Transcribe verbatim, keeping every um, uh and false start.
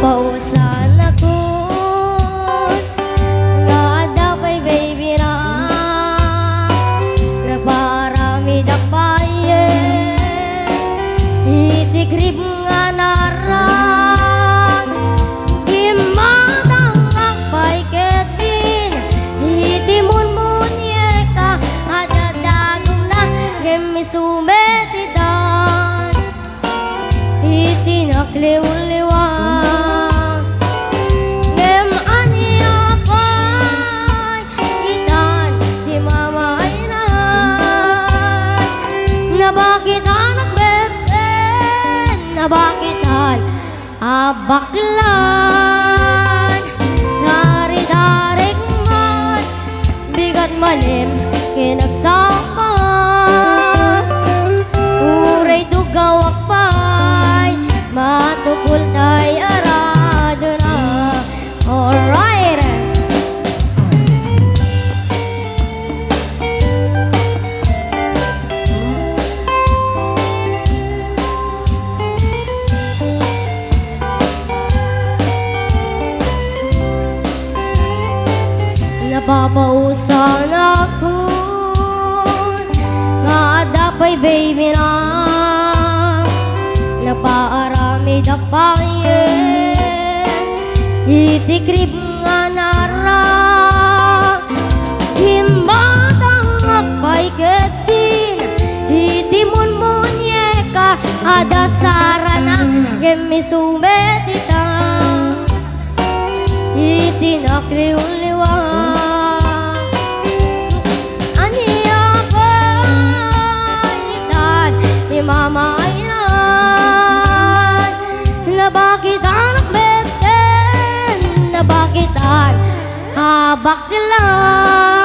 Napapausan ako na dapay baby na naparami dapaye itikrib nga naran gimadang akbay ketin itimun munyeka adadagong na gemisumetidan itinakliwliwang gem anyapay itan di mamainan na bakit anak beten na bakitan abaklan dari-daring man bigat malim kinagsama uray dugawak pay matukul tay arado na. Alright, napapausan ako nga dapay baby na napaarami dapayen itikrib nga nara himbatang akbay ketin itimun munyeka ada sarana gemisumetitan itinakliwliwang anyapaitan di mamainan na bakit anak beten na bakitan habak lang